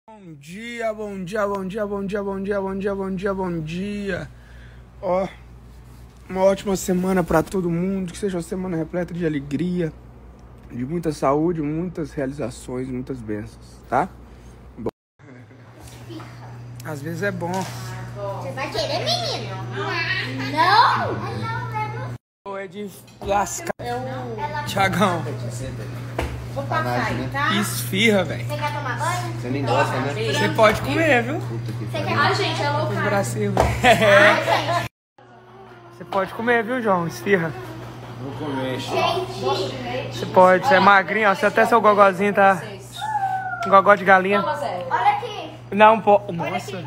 Bom dia, bom dia, bom dia, bom dia, bom dia, bom dia, bom dia, bom dia. Ó, uma ótima semana pra todo mundo, que seja uma semana repleta de alegria, de muita saúde, muitas realizações, muitas bênçãos, tá? Bom. Às vezes é bom. Você vai querer, menino? Não! É de lascar. Thiagão. Vou passar aí, tá? Esfirra, velho. Você quer tomar banho? Você nem gosta, né? Você pode comer, viu? Você quer Ai, gente, é louco. Os bracinhos. Ai, gente. Você pode comer, viu, João? Esfirra. Vou comer. Gente, Você pode, você é magrinho, ó. Você até seu gogozinho tá. Gogó de galinha. olha aqui. Não, pô. Nossa.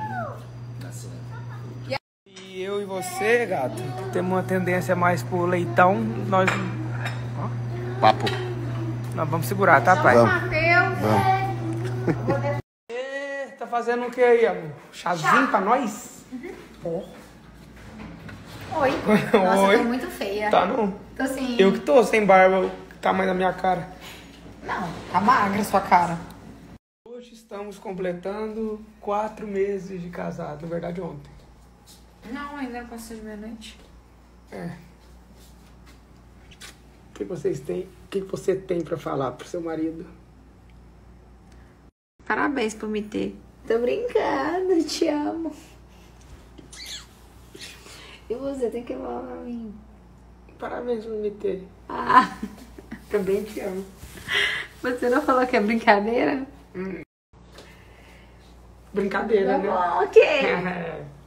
E eu e você, gato, temos uma tendência mais pro leitão. Nós Papo. vamos segurar, tá, pai? Vamos. Matheus. Ê, tá fazendo o que aí, amor? Chazinho pra nós? Ó. Oi. Nossa, Oi. eu tô muito feia. Tá não? Tô assim. Eu que tô sem barba, o tamanho da minha cara. Não, tá magra a sua cara. Hoje estamos completando 4 meses de casado. Na verdade, ontem. Não, ainda não passou de meia-noite. É. O que vocês têm? O que você tem pra falar pro seu marido? Parabéns por me ter. Tô brincando, te amo. E você tem que falar pra mim. Parabéns por me ter. Ah, Também te amo. você não falou que é brincadeira? Brincadeira, né? Ok.